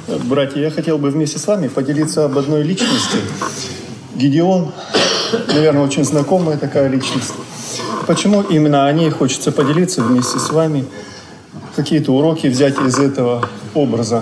Братья, я хотел бы вместе с вами поделиться об одной личности. Гедеон, наверное, очень знакомая такая личность. Почему именно о ней хочется поделиться вместе с вами? Какие-то уроки взять из этого образа.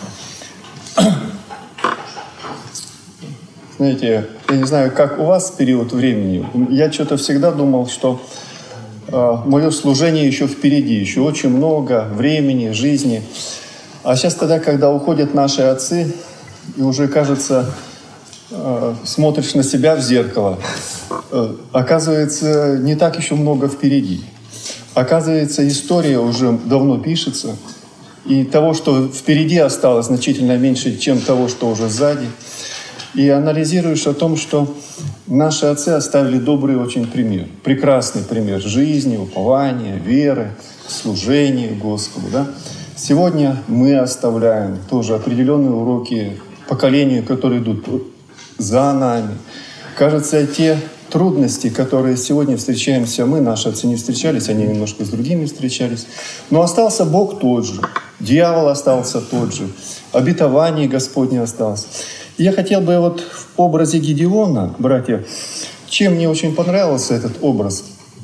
Знаете, я не знаю, как у вас период времени. Я что-то всегда думал, что мое служение еще впереди, еще очень много времени, жизни. А сейчас тогда, когда уходят наши отцы, и уже, кажется, смотришь на себя в зеркало, оказывается, не так еще много впереди. Оказывается, история уже давно пишется, и того, что впереди осталось, значительно меньше, чем того, что уже сзади. И анализируешь о том, что наши отцы оставили добрый очень пример, прекрасный пример жизни, упования, веры, служения Господу. Да? Сегодня мы оставляем тоже определенные уроки поколению, которые идут за нами. Кажется, те трудности, которые сегодня встречаемся мы, наши отцы не встречались, они немножко с другими встречались. Но остался Бог тот же, дьявол остался тот же, обетование Господне осталось. Я хотел бы вот в образе Гедеона, братья, чем мне очень понравился этот образ.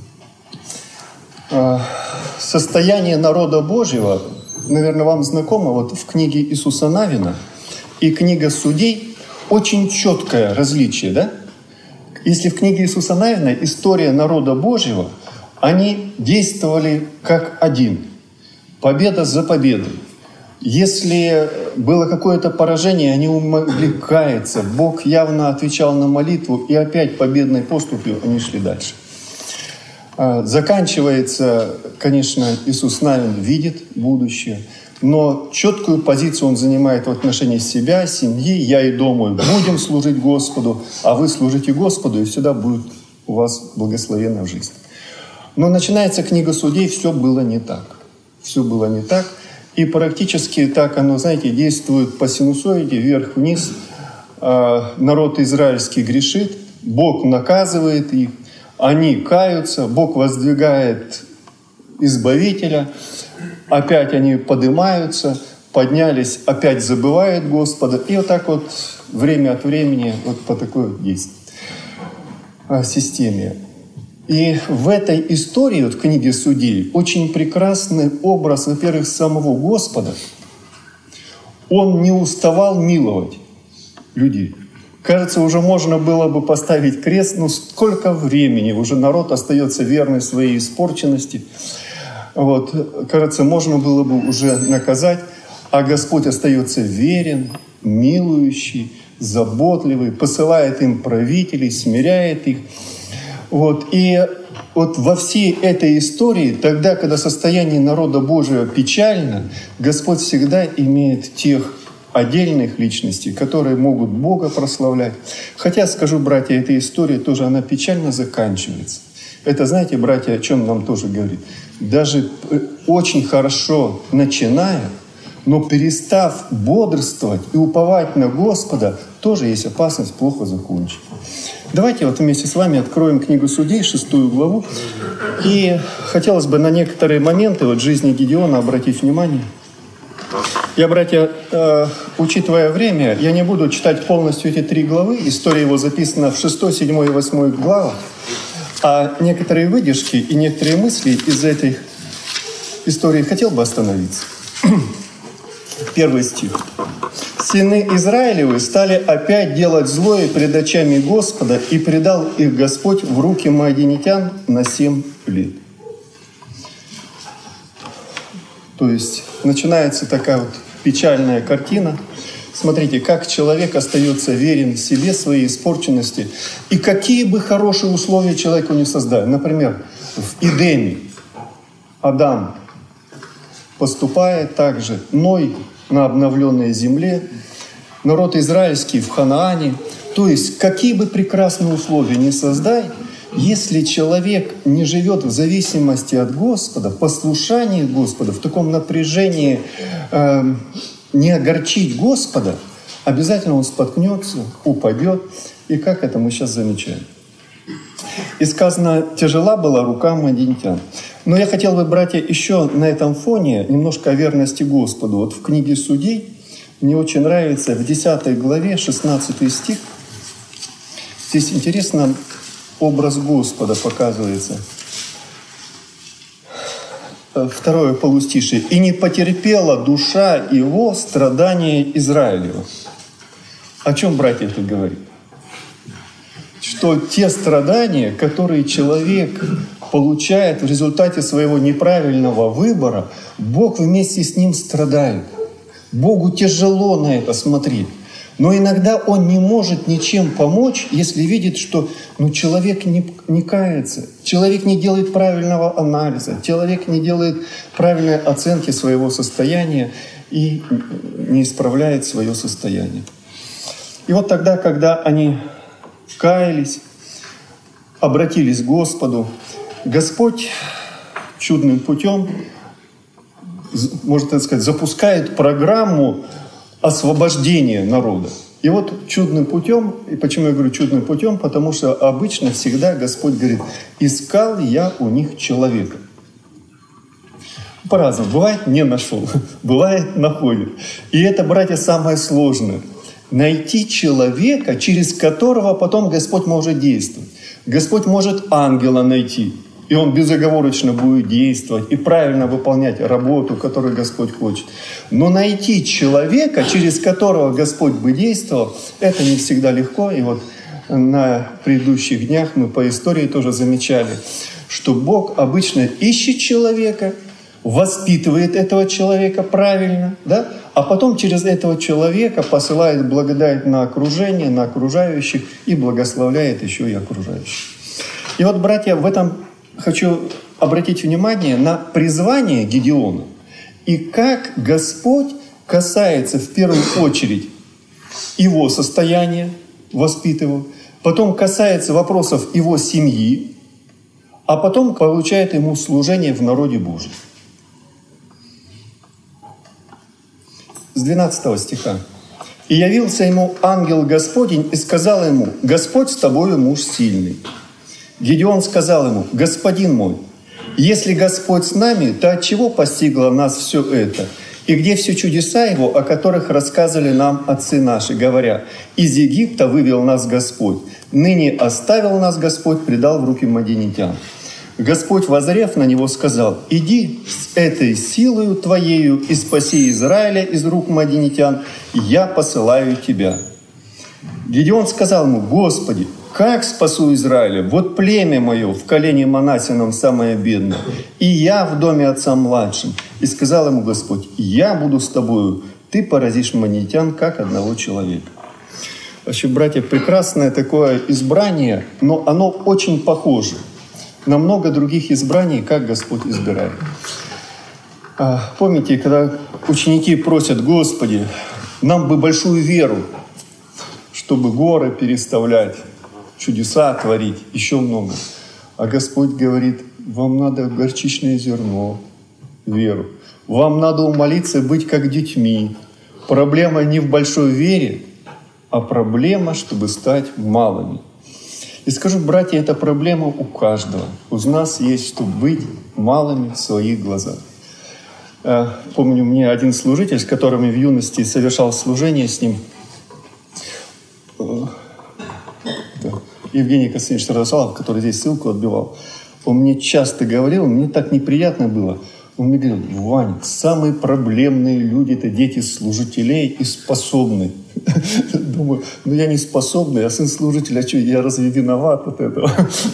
Состояние народа Божьего, наверное, вам знакомо, вот в книге Иисуса Навина и книга Судей очень четкое различие, да? Если в книге Иисуса Навина история народа Божьего, они действовали как один, победа за победой. Если было какое-то поражение, они могли каяться. Бог явно отвечал на молитву, и опять победной поступью они шли дальше. Заканчивается, конечно, Иисус Навин видит будущее, но четкую позицию он занимает в отношении себя, семьи. Я и думаю, будем служить Господу, а вы служите Господу, и всегда будет у вас благословенная жизнь. Но начинается книга Судей, все было не так. Все было не так. И практически так оно, знаете, действует по синусоиде, вверх-вниз. Народ израильский грешит, Бог наказывает их, они каются, Бог воздвигает избавителя, опять они поднимаются, поднялись, опять забывают Господа. И вот так вот время от времени вот по такой действию системе. И в этой истории, вот в книге Судей, очень прекрасный образ, во-первых, самого Господа. Он не уставал миловать людей. Кажется, уже можно было бы поставить крест, но сколько времени уже народ остается верный своей испорченности. Вот, кажется, можно было бы уже наказать, а Господь остается верен, милующий, заботливый, посылает им правителей, смиряет их. Вот. И вот во всей этой истории, тогда, когда состояние народа Божьего печально, Господь всегда имеет тех отдельных личностей, которые могут Бога прославлять. Хотя, скажу, братья, эта история тоже, она печально заканчивается. Это, знаете, братья, о чем нам тоже говорит? Даже очень хорошо начиная, но перестав бодрствовать и уповать на Господа, тоже есть опасность плохо закончить. Давайте вот вместе с вами откроем книгу Судей, 6 главу. И хотелось бы на некоторые моменты вот жизни Гедеона обратить внимание. Я, братья, учитывая время, я не буду читать полностью эти 3 главы. История его записана в 6, 7 и 8 главах. А некоторые выдержки и некоторые мысли из этой истории хотел бы остановиться. 1 стих. «Сыны Израилевы стали опять делать злое пред очами Господа, и предал их Господь в руки мадианитян на 7 лет». То есть начинается такая вот печальная картина. Смотрите, как человек остается верен себе, своей испорченности. И какие бы хорошие условия человеку не создали. Например, в Эдеме Адам поступает так же, Ной на обновленной земле, народ израильский в Ханаане. То есть, какие бы прекрасные условия ни создай, если человек не живет в зависимости от Господа, в послушании Господа, в таком напряжении не огорчить Господа, обязательно он споткнется, упадет. И как это мы сейчас замечаем? И сказано, тяжела была рука мадианитян. Но я хотел бы, братья, еще на этом фоне немножко о верности Господу. Вот в книге Судей, Мне очень нравится в 10 главе, 16 стих. Здесь интересно образ Господа показывается. Второе полустишие. «И не потерпела душа его страдания Израилева». О чем, братья, это говорит? Что те страдания, которые человек получает в результате своего неправильного выбора, Бог вместе с ним страдает. Богу тяжело на это смотреть. Но иногда Он не может ничем помочь, если видит, что человек не кается, человек не делает правильного анализа, человек не делает правильной оценки своего состояния и не исправляет свое состояние. И вот тогда, когда они каялись, обратились к Господу, Господь чудным путем, можно так сказать, запускает программу освобождения народа. И вот чудным путем, и почему я говорю чудным путем, потому что обычно всегда Господь говорит: «Искал я у них человека». По-разному. Бывает, не нашел, бывает, находит. И это, братья, самое сложное. Найти человека, через которого потом Господь может действовать. Господь может ангела найти, и он безоговорочно будет действовать и правильно выполнять работу, которую Господь хочет. Но найти человека, через которого Господь бы действовал, это не всегда легко. И вот на предыдущих днях мы по истории тоже замечали, что Бог обычно ищет человека, воспитывает этого человека правильно, да? А потом через этого человека посылает благодать на окружение, на окружающих и благословляет еще и окружающих. И вот, братья, в этом хочу обратить внимание на призвание Гедеона и как Господь касается в первую очередь его состояния, воспитывая, потом касается вопросов его семьи, а потом получает ему служение в народе Божьем. С 12 стиха. «И явился ему ангел Господень и сказал ему: Господь с тобою, муж сильный. Гедеон сказал ему: Господин мой, если Господь с нами, то отчего постигло нас все это? И где все чудеса Его, о которых рассказывали нам отцы наши, говоря: из Египта вывел нас Господь, ныне оставил нас Господь, предал в руки мадианитян. Господь, воззрев на него, сказал: иди с этой силою твоею и спаси Израиля из рук мадианитян, я посылаю тебя. Гедеон сказал ему: Господи, как спасу Израиля? Вот племя мое в колене Манассином самое бедное, и я в доме отца младшим. И сказал ему Господь: я буду с тобою, ты поразишь мадианитян, как одного человека. Вообще, братья, прекрасное такое избрание, но оно очень похоже на много других избраний, как Господь избирает. Помните, когда ученики просят: Господи, нам бы большую веру, чтобы горы переставлять, чудеса творить, еще много. А Господь говорит: вам надо горчичное зерно, веру. Вам надо умолиться быть как детьми. Проблема не в большой вере, а проблема, чтобы стать малыми. И скажу, братья, это проблема у каждого. У нас есть, чтобы быть малыми в своих глазах. Помню, мне один служитель, с которым я в юности совершал служение с ним, Евгений Константинович Радославов, который здесь ссылку отбивал, он мне часто говорил, мне так неприятно было. Он мне говорил: Ваня, самые проблемные люди — это дети служителей и способные. Думаю, я не способный, я сын служителя, а что, я разве виноват от этого?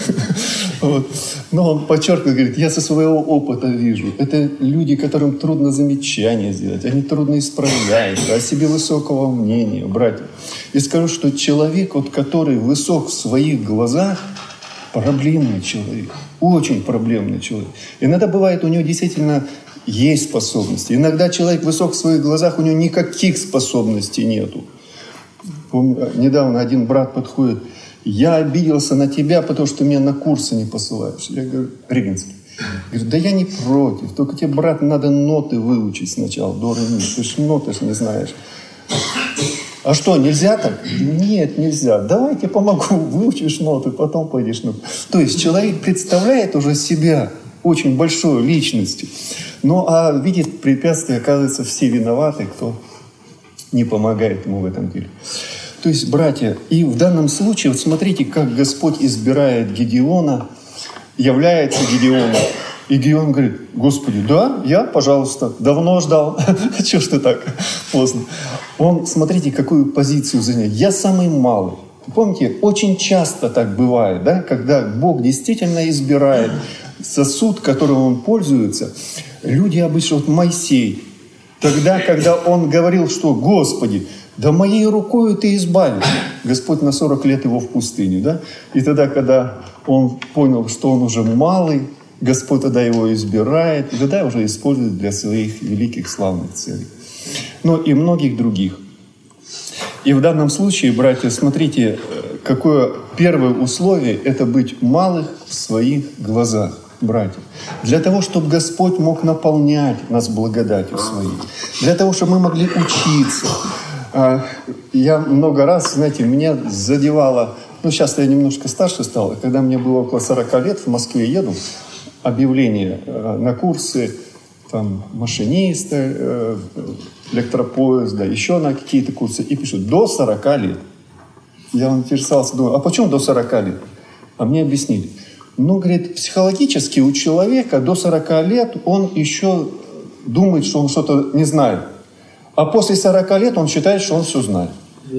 Но он подчеркивает, говорит: я со своего опыта вижу. Это люди, которым трудно замечания сделать, они трудно исправляются, о себе высокого мнения, братья. И скажу, что человек, который высок в своих глазах, проблемный человек, очень проблемный человек. Иногда бывает, у него действительно есть способности. Иногда человек высок в своих глазах, у него никаких способностей нету. Недавно один брат подходит: я обиделся на тебя, потому что меня на курсы не посылаешь. Я говорю: Регинский. Говорит: да я не против, только тебе, брат, надо ноты выучить сначала, до, ре, ми. Ты ж ноты не знаешь. А что, нельзя так? Нет, нельзя. Давай я тебе помогу, выучишь ноты, потом пойдешь. То есть человек представляет уже себя очень большой личностью. Ну а видит препятствия, оказывается, все виноваты, кто не помогает ему в этом деле. То есть, братья, и в данном случае, вот смотрите, как Господь избирает Гедеона, является Гедеону. И Гедеон говорит: Господи, да, я, пожалуйста, давно ждал. Чего ж ты так поздно? Он, смотрите, какую позицию занял. Я самый малый. Помните, очень часто так бывает, да, когда Бог действительно избирает сосуд, которым он пользуется. Люди обычно, вот Моисей, тогда, когда он говорил, что «Господи, да моей рукою ты избавишь». Господь на 40 лет его в пустыню, да? И тогда, когда он понял, что он уже малый, Господь тогда его избирает, и тогда уже использует для своих великих славных целей. Но и многих других. И в данном случае, братья, смотрите, какое первое условие – это быть малых в своих глазах, братья. Для того, чтобы Господь мог наполнять нас благодатью своей. Для того, чтобы мы могли учиться. Я много раз, знаете, меня задевало, сейчас я немножко старше стал, когда мне было около 40 лет, в Москве еду, объявление на курсы, там, машиниста, электропоезда, еще на какие-то курсы, и пишут «до 40 лет». Я интересовался, думаю, а почему до 40 лет? А мне объяснили. Говорит, психологически у человека до 40 лет он еще думает, что он что-то не знает. А после 40 лет он считает, что он все знает.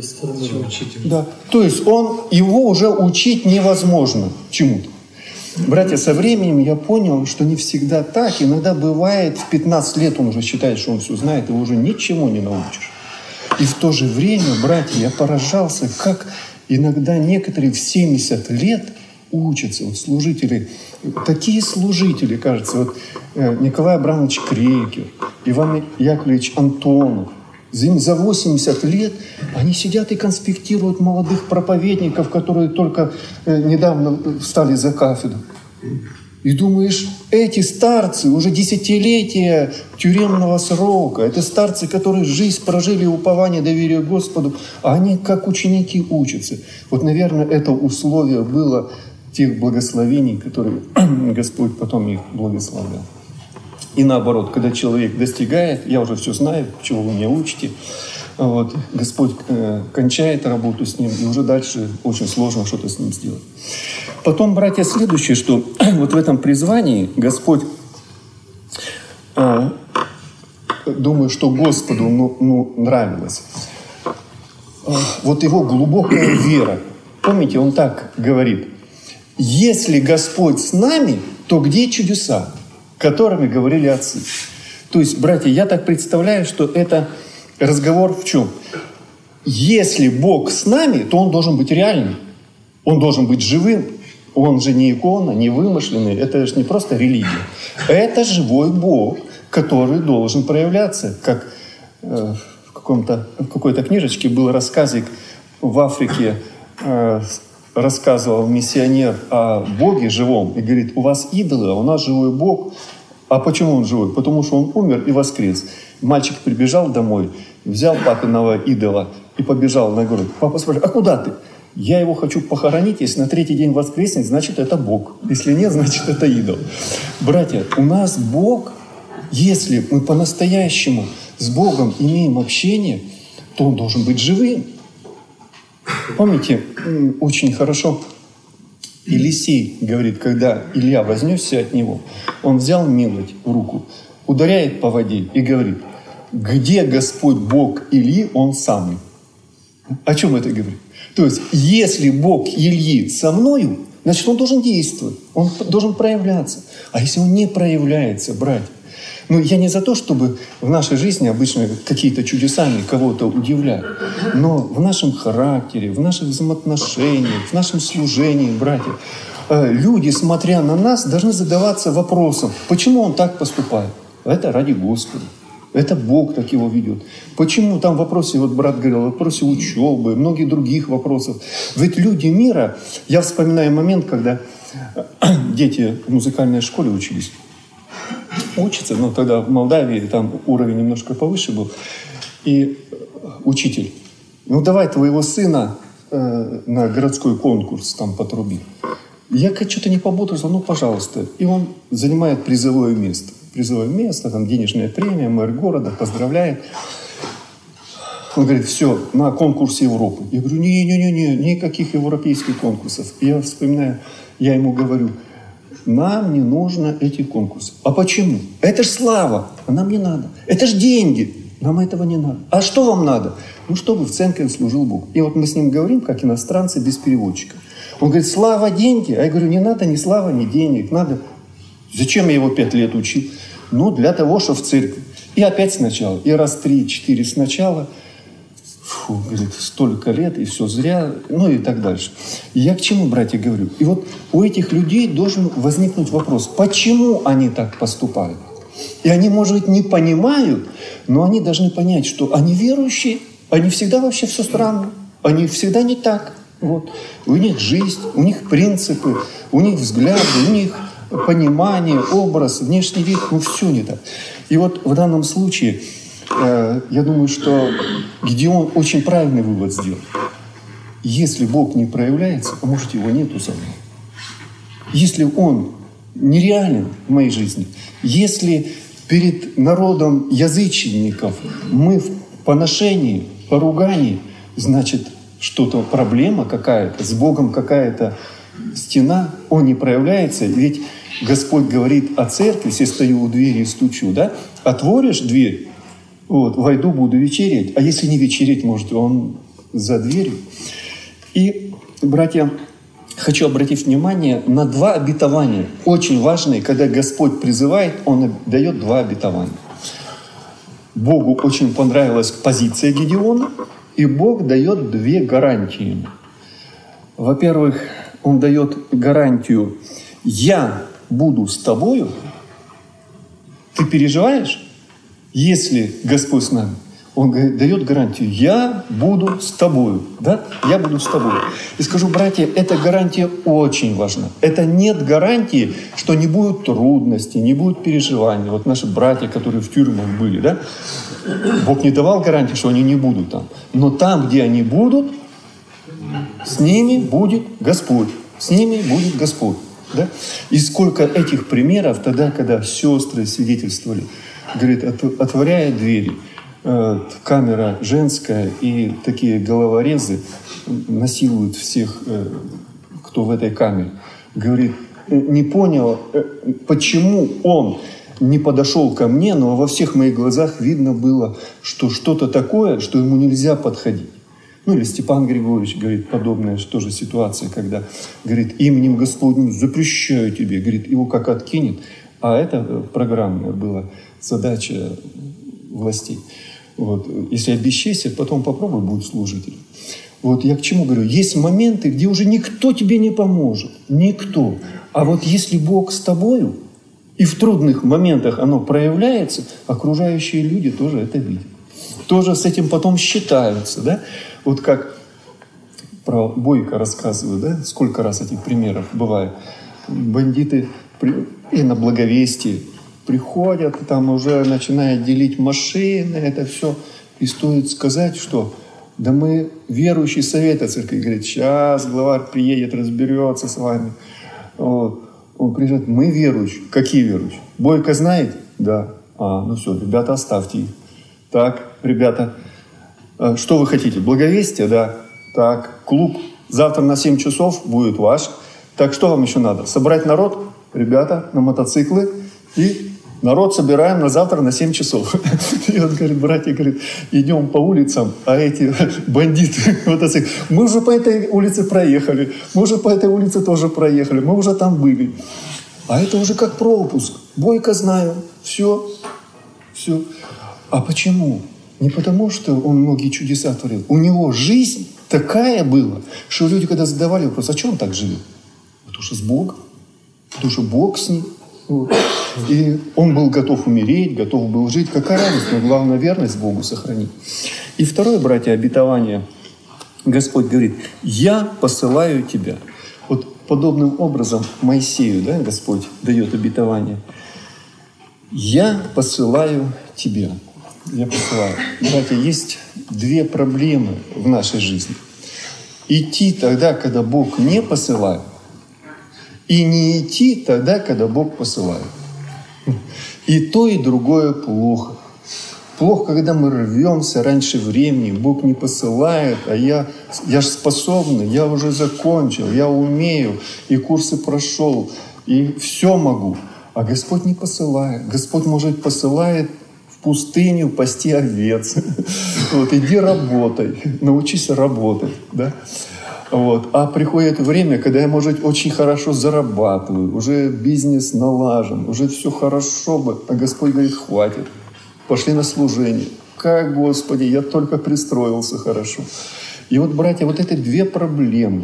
Да. То есть его уже учить невозможно чему-то. Братья, со временем я понял, что не всегда так. Иногда бывает, в 15 лет он уже считает, что он все знает, его уже ничему не научишь. И в то же время, братья, я поражался, как иногда некоторые в 70 лет учатся. Вот служители, такие служители, кажется, вот Николай Абрамович Крекер, Иван Яковлевич Антонов. Им за 80 лет они сидят и конспектируют молодых проповедников, которые только недавно встали за кафедру. И думаешь, эти старцы уже десятилетия тюремного срока, это старцы, которые жизнь прожили, упование, доверие Господу, а они как ученики учатся. Вот, наверное, это условие было тех благословений, которые Господь потом их благословлял. И наоборот, когда человек достигает, я уже все знаю, чего вы меня учите, вот, Господь кончает работу с ним, и уже дальше очень сложно что-то с ним сделать. Потом, братья, следующее, что вот в этом призвании Господь, думаю, что Господу нравилось. Вот его глубокая вера. Помните, он так говорит: «Если Господь с нами, то где чудеса, которыми говорили отцы?» То есть, братья, я так представляю, что это разговор в чем? Если Бог с нами, то Он должен быть реальным. Он должен быть живым. Он же не икона, не вымышленный. Это же не просто религия. Это живой Бог, который должен проявляться. Как в какой-то книжечке был рассказик в Африке, рассказывал миссионер о Боге живом и говорит: у вас идолы, а у нас живой Бог. А почему он живой? Потому что он умер и воскрес. Мальчик прибежал домой, взял папиного идола и побежал на город. Папа спрашивает: а куда ты? Я его хочу похоронить, если на третий день воскреснет, значит это Бог. Если нет, значит это идол. Братья, у нас Бог, если мы по-настоящему с Богом имеем общение, то Он должен быть живым. Помните, очень хорошо Елисей говорит, когда Илья вознесся от него, он взял милость в руку, ударяет по воде и говорит: где Господь Бог Ильи, Он самый. О чем это говорит? То есть, если Бог Ильи со мною, значит, Он должен действовать, Он должен проявляться. А если Он не проявляется, братья, я не за то, чтобы в нашей жизни обычно какие-то чудесами кого-то удивлять, но в нашем характере, в наших взаимоотношениях, в нашем служении, братья, люди, смотря на нас, должны задаваться вопросом, почему он так поступает. Это ради Господа. Это Бог так его ведет. Почему там в вопросе, вот брат говорил, в вопросе учебы, многих других вопросов. Ведь люди мира, я вспоминаю момент, когда дети в музыкальной школе учились. Учатся, но тогда в Молдавии там уровень немножко повыше был. И учитель: давай твоего сына на городской конкурс там потруби. Я что-то не пободрствовал, пожалуйста. И он занимает призовое место. Призовое место, там денежная премия, мэр города поздравляет. Он говорит, все, на конкурс Европы. Я говорю, не-не-не, никаких европейских конкурсов. Я вспоминаю, я ему говорю, нам не нужно этих конкурсов. А почему? Это ж слава, а нам не надо. Это ж деньги, нам этого не надо. А что вам надо? Ну, чтобы в церкви служил Бог. И вот мы с ним говорим, как иностранцы, без переводчика. Он говорит, слава, деньги. А я говорю, не надо ни слава, ни денег. Надо. Зачем я его 5 лет учил? Ну, для того, что в церкви. И опять сначала. И раз 3-4 сначала. Фу, говорит, столько лет, и все зря, ну и так дальше. И я к чему, братья, говорю? И вот у этих людей должен возникнуть вопрос, почему они так поступают? И они, может быть, не понимают, но они должны понять, что они верующие, они всегда вообще все странно, они всегда не так. Вот. У них жизнь, у них принципы, у них взгляды, у них понимание, образ, внешний вид, ну все не так. И вот в данном случае я думаю, что Гедеон очень правильный вывод сделал. Если Бог не проявляется, а может его нету со мной. Если Он нереален в моей жизни, если перед народом язычников мы в поношении, поругании, значит, что-то, проблема какая-то, с Богом какая-то стена, Он не проявляется. Ведь Господь говорит о церкви, если стою у двери и стучу, да? Отворишь дверь, вот, войду, буду вечерять. А если не вечерять, может, Он за дверью. И, братья, хочу обратить внимание на 2 обетования. Очень важные, когда Господь призывает, Он дает 2 обетования. Богу очень понравилась позиция Гедеона, и Бог дает 2 гарантии. Во-первых, Он дает гарантию «Я буду с тобою». Ты переживаешь? Если Господь с нами, Он дает гарантию «Я буду с тобою». Да? «Я буду с тобой». И скажу, братья, эта гарантия очень важна. Это нет гарантии, что не будет трудностей, не будет переживаний. Вот наши братья, которые в тюрьмах были, да? Бог не давал гарантии, что они не будут там. Но там, где они будут, с ними будет Господь. С ними будет Господь. Да? И сколько этих примеров тогда, когда сестры свидетельствовали. Говорит, отворяя двери, камера женская, и такие головорезы насилуют всех, кто в этой камере. Говорит, не понял, почему он не подошел ко мне, но во всех моих глазах видно было, что что-то такое, что ему нельзя подходить. Ну или Степан Григорьевич говорит, подобная тоже ситуация, когда говорит, именем Господним запрещаю тебе, говорит, его как откинет. А это программная была задача властей. Вот. Если обесчестят, потом попробуй, будет служитель. Вот я к чему говорю? Есть моменты, где уже никто тебе не поможет. Никто. А вот если Бог с тобою, и в трудных моментах оно проявляется, окружающие люди тоже это видят. Тоже с этим потом считаются. Да? Вот как про Бойко рассказываю, да? Сколько раз этих примеров бывает. Бандиты и на Благовестии приходят, там уже начинают делить машины, это все. И стоит сказать, что да мы верующий совет церкви. Говорит, сейчас главарь приедет, разберется с вами. Вот. Он приезжает, мы верующие. Какие верующие? Бойко знает? Да. Ну все, ребята, оставьте их. Так, ребята, что вы хотите? Благовестие? Да. Так, клуб завтра на 7 часов будет ваш. Так, что вам еще надо? Собрать народ? Ребята, на мотоциклы. И народ собираем на завтра на 7 часов. И он говорит, братья, говорит, идем по улицам, а эти бандиты, мотоциклы, мы уже по этой улице проехали, мы уже по этой улице тоже проехали, мы уже там были. А это уже как пропуск. Бойко знаю. Все. А почему? Не потому, что он многие чудеса творил. У него жизнь такая была, что люди, когда задавали вопрос, а что он так живет? Потому что с Богом. Потому что Бог с ним. И он был готов умереть, готов был жить. Какая разница? Но главное, верность Богу сохранить. И второе, братья, обетование. Господь говорит, я посылаю тебя. Вот подобным образом Моисею, да, Господь дает обетование. Я посылаю тебя. Я посылаю. Братья, есть 2 проблемы в нашей жизни. Идти тогда, когда Бог не посылает, и не идти тогда, когда Бог посылает. И то, и другое плохо. Плохо, когда мы рвемся раньше времени, Бог не посылает, а я же способный, я уже закончил, я умею, и курсы прошел, и все могу. А Господь не посылает. Господь, может, посылает в пустыню пасти овец. Вот, иди работай, научись работать. Да? Вот. А приходит время, когда я, может, очень хорошо зарабатываю, уже бизнес налажен, уже все хорошо бы, а Господь говорит, хватит, пошли на служение. Как, Господи, я только пристроился хорошо. И вот, братья, вот это две проблемы.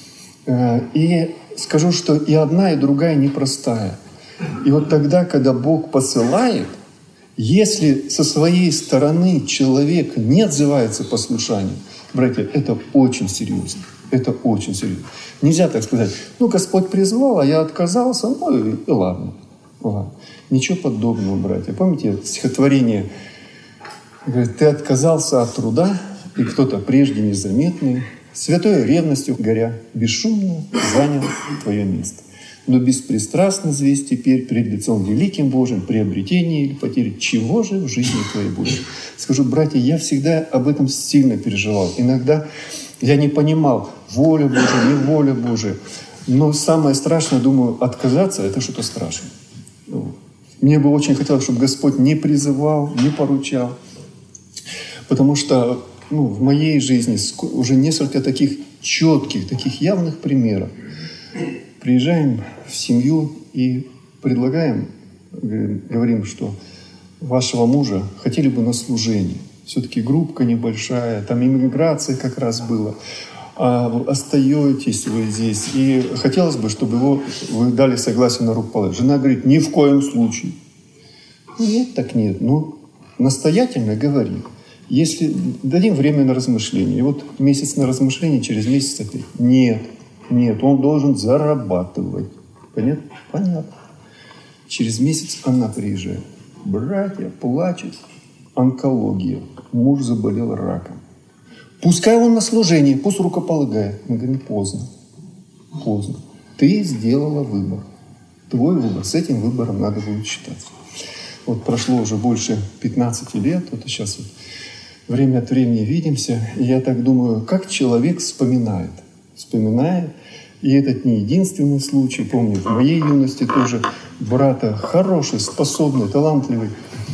И скажу, что и одна, и другая непростая. И вот тогда, когда Бог посылает, если со своей стороны человек не отзывается послушанием, братья, это очень серьезно. Это очень серьезно. Нельзя так сказать, Господь призвал, а я отказался, и ладно. Ничего подобного, братья. Помните стихотворение? Говорит, ты отказался от труда, и кто-то прежде незаметный, святой ревностью горя, бесшумно занял твое место. Но беспристрастно взвесь теперь пред лицом великим Божьим приобретение или потери. Чего же в жизни твоей будет? Скажу, братья, я всегда об этом сильно переживал. Иногда я не понимал, воля Божия, не воля Божия. Но самое страшное, думаю, отказаться — это что-то страшное. Мне бы очень хотелось, чтобы Господь не призывал, не поручал. Потому что в моей жизни уже несколько таких четких, таких явных примеров. Приезжаем в семью и предлагаем, говорим, что вашего мужа хотели бы на служение. Все-таки группка небольшая, там иммиграция как раз была. А остаетесь вы здесь. И хотелось бы, чтобы вы дали согласие на рукоположение. Жена говорит, ни в коем случае. Нет, так нет. Настоятельно говори. Если дадим время на размышление. И вот месяц на размышление, через месяц опять. Нет, он должен зарабатывать. Понятно? Понятно. Через месяц она приезжает. Братья плачут. Онкология. Муж заболел раком. Пускай он на служении, пусть рукополагает. Мы говорим, поздно. Ты сделала выбор. Твой выбор. С этим выбором надо будет считаться. Вот прошло уже больше 15 лет. Вот сейчас время от времени видимся. И я так думаю, как человек вспоминает. И этот не единственный случай. Помню, в моей юности тоже брата хороший, способный, талантливый.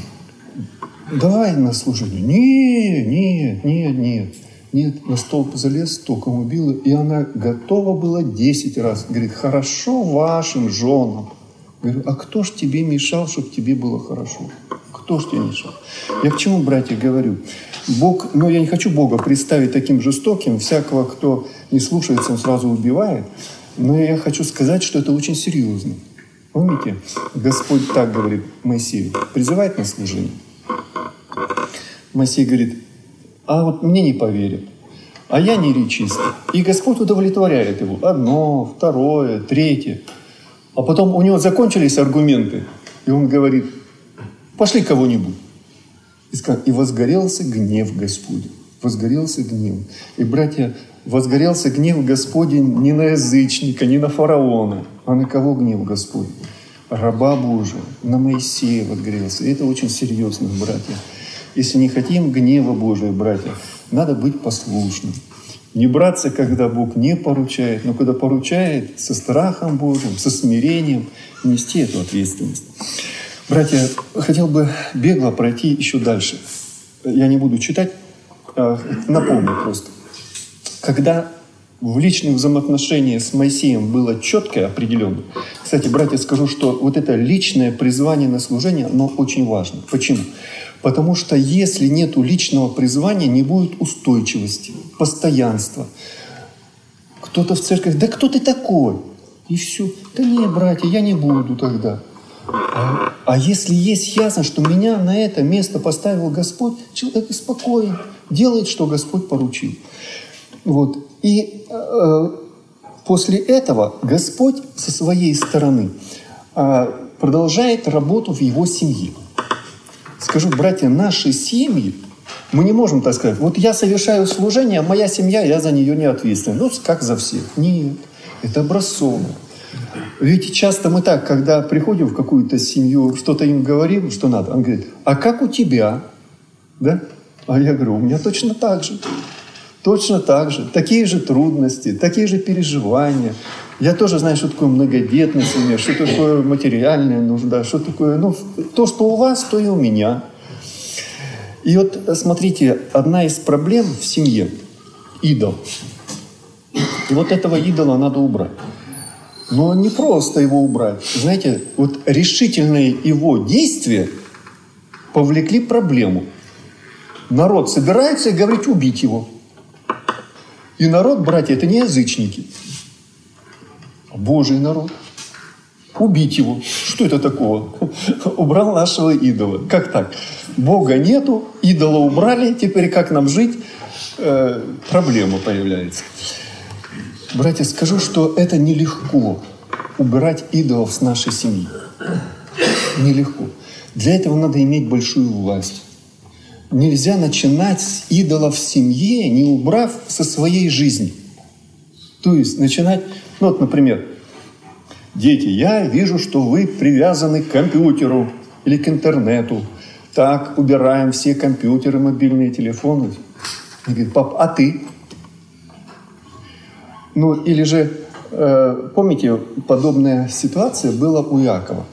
Давай на служение. Нет, на столб залез, током убила. И она готова была 10 раз. Говорит, хорошо вашим женам. Говорю, а кто ж тебе мешал, чтобы тебе было хорошо? Кто ж тебе мешал? Я к чему, братья, говорю? Бог, я не хочу Бога представить таким жестоким. Всякого, кто не слушается, он сразу убивает. Но я хочу сказать, что это очень серьезно. Помните, Господь так говорит Моисею, призывает на служение. Моисей говорит, а вот мне не поверят, а я не речист. И Господь удовлетворяет его. 1, 2, 3. А потом у него закончились аргументы. И он говорит, пошли кого-нибудь. И возгорелся гнев Господень. Возгорелся гнев. И, братья, возгорелся гнев Господень не на язычника, не на фараона, а на кого гнев Господень? Раба Божия, на Моисея возгорелся. И это очень серьезно, братья. Если не хотим гнева Божия, братья, надо быть послушным. Не браться, когда Бог не поручает, но когда поручает, со страхом Божьим, со смирением нести эту ответственность. Братья, хотел бы бегло пройти еще дальше. Я не буду читать, напомню просто. Когда в личных взаимоотношениях с Моисеем было четкое, определенное. Кстати, братья, скажу, что вот это личное призвание на служение, оно очень важно. Почему? Потому что если нет личного призвания, не будет устойчивости, постоянства. Кто-то в церковь, да кто ты такой? И все. Да не, братья, я не буду тогда. А если есть ясно, что меня на это место поставил Господь, человек спокоен, делает, что Господь поручил. Вот. И после этого Господь со своей стороны продолжает работу в его семье. Скажу, братья, наши семьи, мы не можем так сказать, вот я совершаю служение, а моя семья, я за нее не ответственен. Как за всех. Нет, это образцово. Ведь часто мы так, когда приходим в какую-то семью, что-то им говорим, что надо. Он говорит, а как у тебя? Да? А я говорю, у меня точно так же. Точно так же. Такие же трудности, такие же переживания. Я тоже знаю, что такое многодетная семья, что такое материальная нужда, что такое... Ну, то, что у вас, то и у меня. И вот, смотрите, одна из проблем в семье – идол. И вот этого идола надо убрать. Но не просто его убрать. Знаете, вот решительные его действия повлекли проблему. Народ собирается и говорит убить его. И народ, братья, это не язычники, а Божий народ. Убить его. Что это такого? Убрал нашего идола. Как так? Бога нету, идола убрали, теперь как нам жить? Проблема появляется. Братья, скажу, что это нелегко убирать идолов с нашей семьи. Нелегко. Для этого надо иметь большую власть. Нельзя начинать с идолов в семье, не убрав со своей жизни. То есть начинать, ну вот, например, дети, я вижу, что вы привязаны к компьютеру или к интернету. Так, убираем все компьютеры, мобильные телефоны. И говорит, пап, а ты? Ну, или же, помните, подобная ситуация была у Иакова.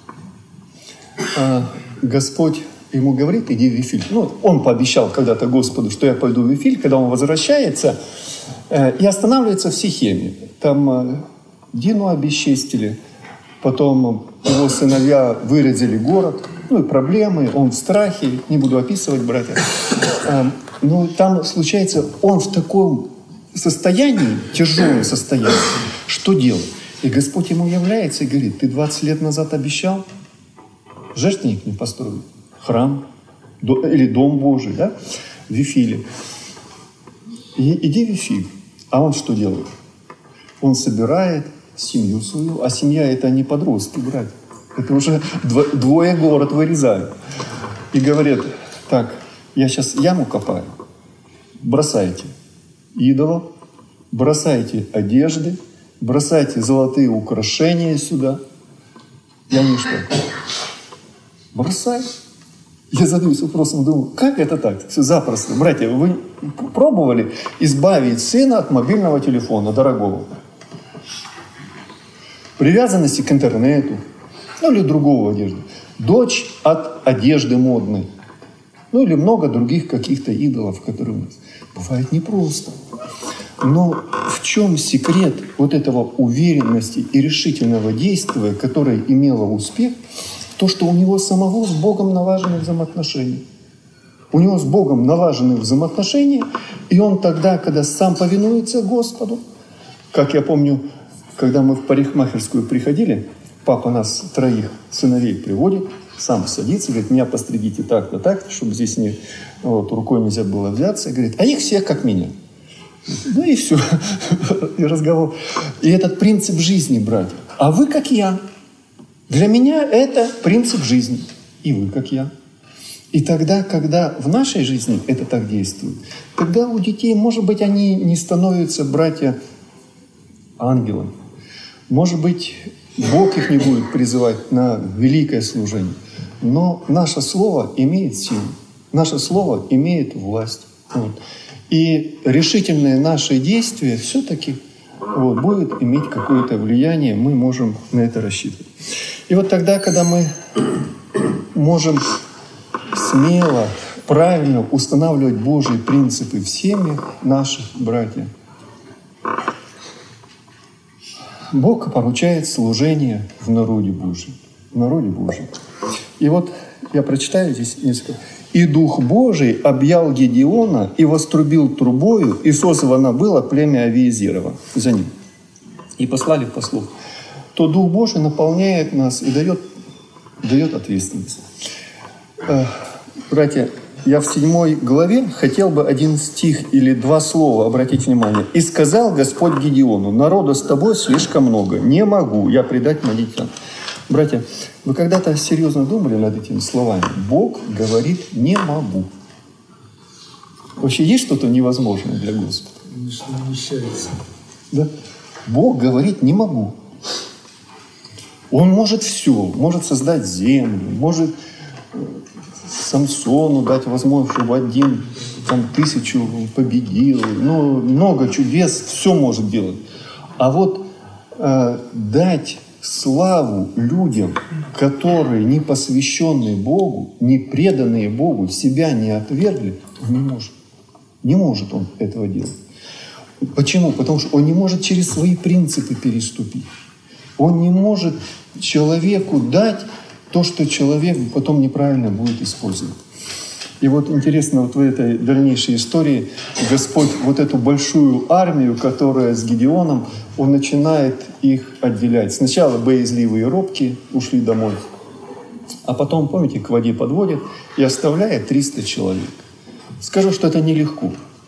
Господь ему говорит, иди в Вифиль. Ну, он пообещал когда-то Господу, что я пойду в Вифиль, когда он возвращается, и останавливается в Сихеме. Там Дину обесчестили, потом его сыновья вырезали город, ну и проблемы, он в страхе, не буду описывать, братья. Но там случается, он в таком состоянии, тяжелом состоянии, что делать? И Господь ему является и говорит, ты 20 лет назад обещал жертвенник не построить, храм или дом Божий, да, в Вифиле. И иди в Вифиль. А он что делает? Он собирает семью свою, а семья это не подростки, братья. Это уже двое город вырезают. И говорят, так, я сейчас яму копаю, бросайте идолов, бросайте одежды, бросайте золотые украшения сюда. И они что? Бросай. Я задаюсь вопросом, думаю, как это так? Все запросто. Братья, вы пробовали избавить сына от мобильного телефона дорогого? Привязанности к интернету, ну или другого одежды. Дочь от одежды модной. Ну или много других каких-то идолов, которые у нас. Бывает непросто. Но в чем секрет вот этого уверенности и решительного действия, которое имело успех? То, что у него самого с Богом налажены взаимоотношения. У него с Богом налажены взаимоотношения, и он тогда, когда сам повинуется Господу, как я помню, когда мы в парикмахерскую приходили, папа нас троих сыновей приводит, сам садится, говорит, меня постригите так-то, так, чтобы здесь не, вот, рукой нельзя было взяться. И говорит, а их всех как меня. Ну и все. И разговор. И этот принцип жизни, братья. А вы как я. Для меня это принцип жизни. И вы как я. И тогда, когда в нашей жизни это так действует, тогда у детей, может быть, они не становятся, братья, ангелами. Может быть, Бог их не будет призывать на великое служение. Но наше слово имеет силу. Наше слово имеет власть. Вот. И решительное наше действие все-таки вот, будет иметь какое-то влияние. Мы можем на это рассчитывать. И вот тогда, когда мы можем смело, правильно устанавливать Божьи принципы в семьях наших, братья, Бог поручает служение в народе Божьем. В народе Божьем. И вот я прочитаю здесь несколько. «И Дух Божий объял Гедеона и вострубил трубою, и созвано было племя Авиезерово за ним. И послали послов». То Дух Божий наполняет нас и дает ответственность. Братья, я в 7 главе хотел бы 1 стих или 2 слова обратить внимание. «И сказал Господь Гедеону, народа с тобой слишком много, не могу я предать мадьян». Братья, вы когда-то серьезно думали над этими словами? Бог говорит «не могу». Вообще есть что-то невозможное для Господа? Конечно, вмещается. Да? Бог говорит «не могу». Он может все, может создать землю, может Самсону дать возможность, чтобы 1000 победил. Ну, много чудес, все может делать. А вот дать славу людям, которые не посвященные Богу, не преданные Богу, себя не отвергли, он не может. Не может он этого делать. Почему? Потому что он не может через свои принципы переступить. Он не может человеку дать то, что человек потом неправильно будет использовать. И вот интересно, вот в этой дальнейшей истории Господь вот эту большую армию, которая с Гедеоном, Он начинает их отделять. Сначала боязливые и робкие ушли домой, а потом, помните, к воде подводит и оставляет 300 человек. Скажу, что это нелегко.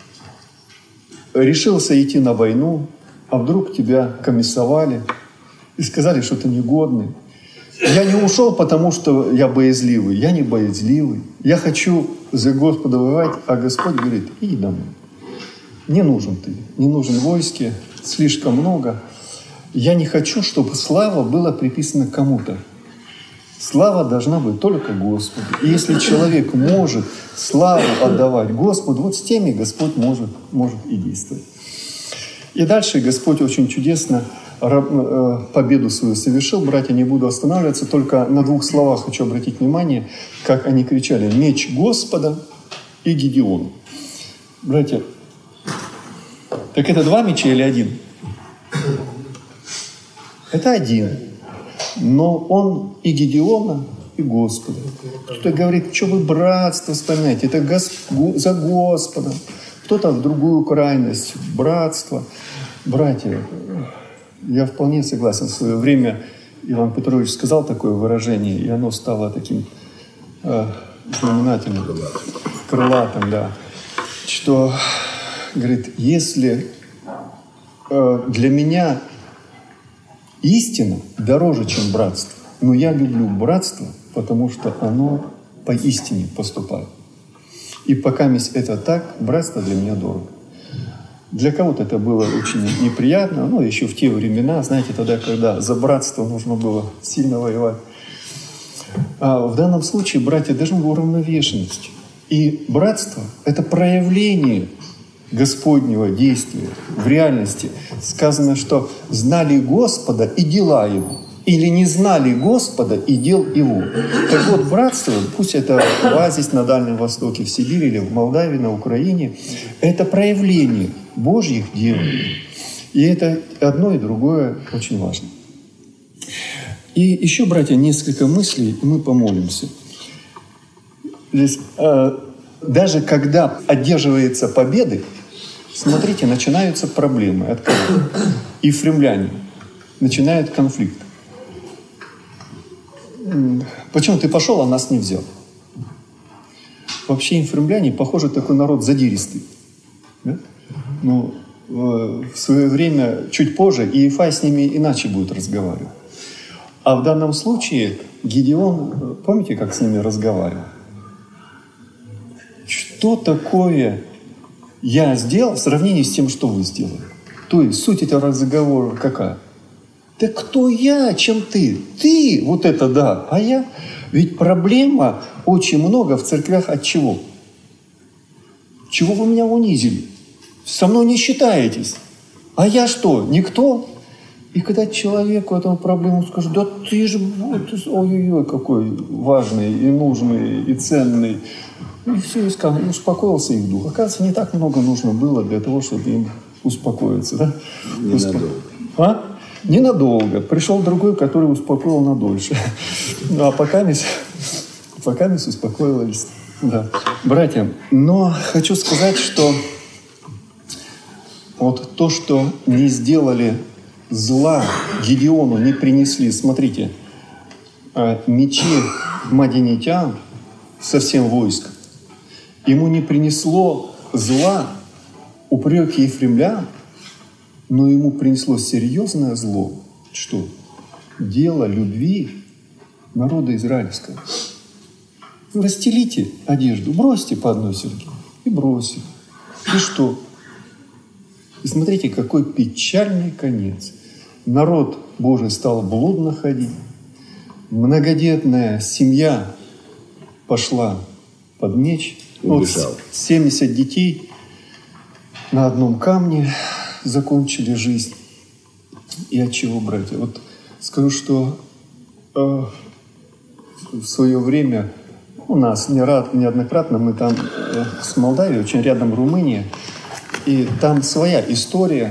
Решился идти на войну, а вдруг тебя комиссовали и сказали, что ты негодный. Я не ушел, потому что я боязливый. Я не боязливый. Я хочу за Господа воевать, а Господь говорит, иди домой. Не нужен ты, не нужен войске, слишком много. Я не хочу, чтобы слава была приписана кому-то. Слава должна быть только Господу. И если человек может славу отдавать Господу, вот с теми Господь может и действовать. И дальше Господь очень чудесно победу свою совершил. Братья, не буду останавливаться, только на 2 словах хочу обратить внимание, как они кричали: «Меч Господа и Гедеон». Братья, так это 2 меча или 1? Это 1. Но он и Гедеона, и Господа. Кто-то говорит, что вы братство вспоминаете, это за Господа. Кто-то в другую крайность, братство. Братья, я вполне согласен. В свое время Иван Петрович сказал такое выражение, и оно стало таким знаменательным, крылатым, да. Что, говорит, если для меня истина дороже, чем братство, но я люблю братство, потому что оно по истине поступает. И пока это так, братство для меня дорого. Для кого-то это было очень неприятно, но еще в те времена, знаете, тогда, когда за братство нужно было сильно воевать. А в данном случае братья должны быть уравновешенностью. И братство – это проявление Господнего действия в реальности. Сказано, что знали Господа и дела Его. Или не знали Господа и дел Его. Так вот, братство, пусть это в Азии, на Дальнем Востоке, в Сибири или в Молдавии, на Украине, это проявление Божьих дел. И это одно и другое очень важно. И еще, братья, несколько мыслей, и мы помолимся. Здесь, даже когда одерживается победы, смотрите, начинаются проблемы. От кого? Ефремляне начинают конфликт. Почему ты пошел, а нас не взял? Вообще ефремляне, похоже, такой народ задиристый. Да? Ну, в свое время, чуть позже, Иефай с ними иначе будет разговаривать. А в данном случае Гедеон, помните, как с ними разговаривал? Что такое я сделал в сравнении с тем, что вы сделали? То есть суть этого разговора какая? Да кто я, чем ты? Ты, вот это да, а я? Ведь проблема очень много в церквях от чего? Чего вы меня унизили? Со мной не считаетесь. А я что, никто? И когда человеку эту проблему скажет, да ты же, ой-ой-ой, какой важный и нужный и ценный. И все, и успокоился их дух. Оказывается, не так много нужно было для того, чтобы им успокоиться. Да? Ненадолго. Ненадолго. Пришел другой, который успокоил надольше. А пока успокоились. Да. Братья, но хочу сказать, что вот то, что не сделали зла Гедеону, не принесли, смотрите, мечи мадианитян со всем войском, ему не принесло зла упреки ефремлян, но ему принесло серьезное зло. Что? Дело любви народа израильского. Вы расстелите одежду, бросьте по одной серьге и бросьте. И что? И смотрите, какой печальный конец. Народ Божий стал блудно ходить. Многодетная семья пошла под меч. Убежал. Вот 70 детей на одном камне закончили жизнь. И от чего, братья? Вот скажу, что в свое время у нас неоднократно, мы там с Молдавией, очень рядом Румыния, и там своя история,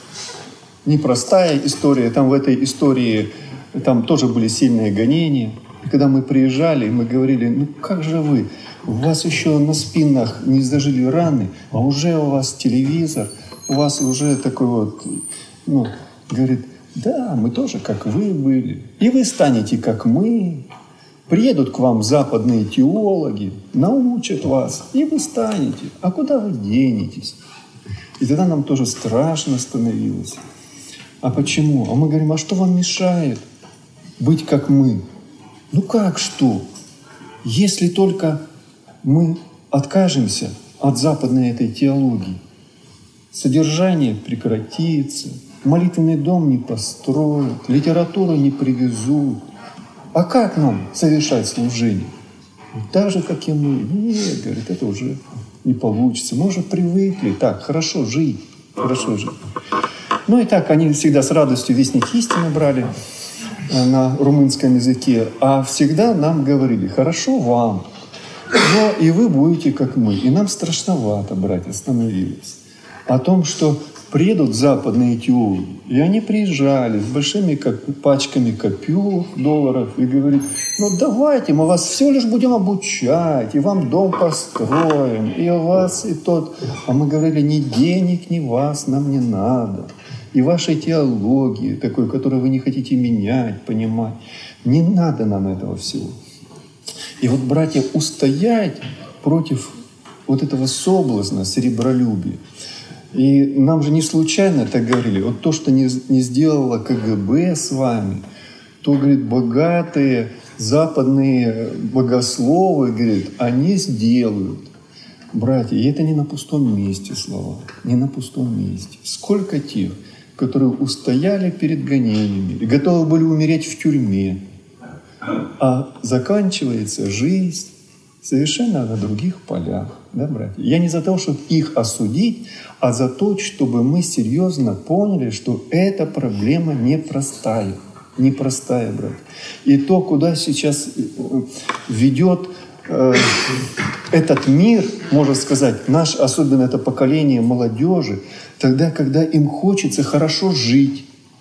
непростая история. Там в этой истории там тоже были сильные гонения. И когда мы приезжали, мы говорили: ну как же вы? У вас еще на спинах не зажили раны, а уже у вас телевизор, у вас уже такой вот, ну, говорит, да, мы тоже как вы были. И вы станете как мы. Приедут к вам западные теологи, научат вас, и вы станете. А куда вы денетесь? И тогда нам тоже страшно становилось. А почему? А мы говорим, а что вам мешает быть как мы? Ну как что? Если только мы откажемся от западной этой теологии, содержание прекратится, молитвенный дом не построят, литературу не привезут. А как нам совершать служение? Так же, как и мы. Нет, говорит, это уже не получится. Мы уже привыкли так хорошо жить. Хорошо жить. Ну и так они всегда с радостью вестник истины брали на румынском языке, а всегда нам говорили: хорошо вам, но и вы будете как мы. И нам страшновато, братья, становилось о том, что приедут западные теологи, и они приезжали с большими пачками копеек, долларов, и говорят: ну давайте, мы вас всего лишь будем обучать, и вам дом построим, и у вас, и тот. А мы говорили: ни денег, ни вас нам не надо. И вашей теологии, такой, которую вы не хотите менять, понимать, не надо нам этого всего. И вот, братья, устоять против вот этого соблазна, серебролюбия. И нам же не случайно так говорили. Вот то, что не сделала КГБ с вами, то, говорит, богатые западные богословы, говорит, они сделают. Братья, и это не на пустом месте слова, не на пустом месте. Сколько тех, которые устояли перед гонениями и готовы были умереть в тюрьме, а заканчивается жизнь совершенно на других полях. Да, братья? Я не за то, чтобы их осудить, а за то, чтобы мы серьезно поняли, что эта проблема непростая. Непростая, братья. И то, куда сейчас ведет этот мир, можно сказать, особенно это поколение молодежи, тогда, когда им хочется хорошо жить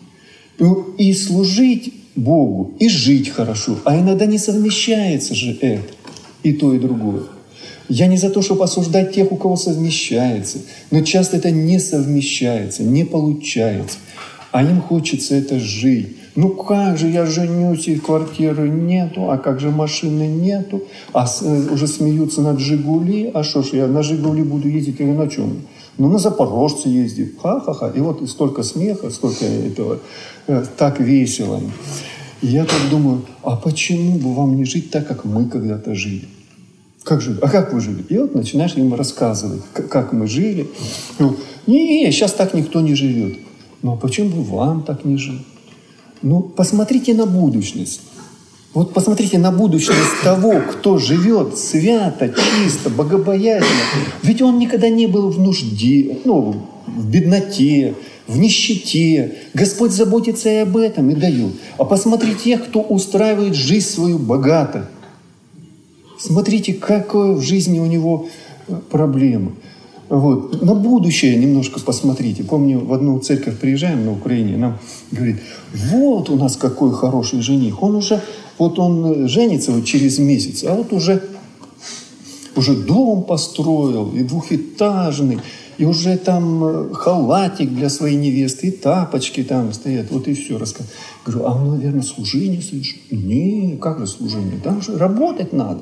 и служить Богу, и жить хорошо. А иногда не совмещается же это, и то, и другое. Я не за то, чтобы осуждать тех, у кого совмещается, но часто это не совмещается, не получается. А им хочется это жить. Ну как же, я женюсь, и квартиры нету, а как же машины нету, а уже смеются над «Жигули», а что ж, я на «Жигули» буду ездить, или на чем? Ну на «Запорожце» ездит, ха-ха-ха. И вот столько смеха, столько этого, так весело. И я так думаю, а почему бы вам не жить так, как мы когда-то жили? Как жили? А как вы жили? И вот начинаешь им рассказывать, как мы жили. Не, сейчас так никто не живет. Ну а почему бы вам так не жить? Ну, посмотрите на будущность. Вот посмотрите на будущность того, кто живет свято, чисто, богобоязненно. Ведь он никогда не был в нужде, в бедноте, в нищете. Господь заботится и об этом, и дает. А посмотрите тех, кто устраивает жизнь свою богато. Смотрите, какое в жизни у него проблемы. Вот. На будущее немножко посмотрите. Помню, в одну церковь приезжаем на Украине, нам говорит, вот у нас какой хороший жених. Он женится вот через месяц, а вот уже дом построил, и двухэтажный, и уже там халатик для своей невесты, и тапочки там стоят. Вот и все рассказывает. Говорю, а он, наверное, служение совершил? Не, как же служение? Там же работать надо.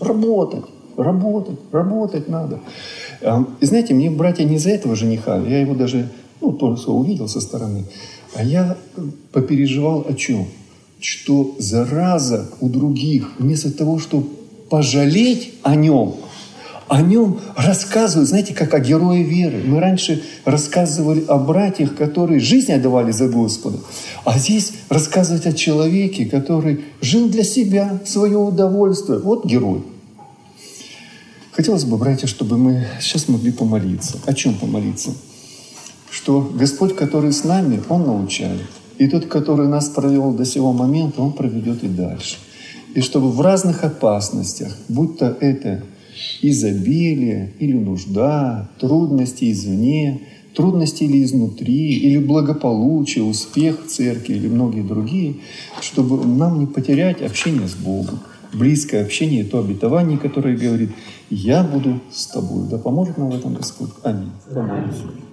Работать надо. И знаете, мне братья не из-за этого жениха, я его даже, только увидел со стороны, а я попереживал о чем? Что зараза у других, вместо того, чтобы пожалеть о нем рассказывают, знаете, как о герое веры. Мы раньше рассказывали о братьях, которые жизнь отдавали за Господа, а здесь рассказывать о человеке, который жил для себя, в свое удовольствие. Вот герой. Хотелось бы, братья, чтобы мы сейчас могли помолиться. О чем помолиться? Что Господь, который с нами, Он научает. И тот, который нас провел до сего момента, Он проведет и дальше. И чтобы в разных опасностях, будь то это изобилие или нужда, трудности извне, трудности или изнутри, или благополучие, успех в церкви, или многие другие, чтобы нам не потерять общение с Богом, близкое общение, то обетование, которое говорит: «Я буду с тобой». Да поможет нам в этом Господь. Аминь. Помолимся.